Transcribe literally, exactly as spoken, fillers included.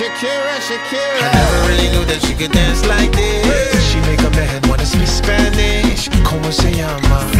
Shakira, Shakira. I never really knew that she could dance like this. She make a man wanna speak Spanish. Como se llama?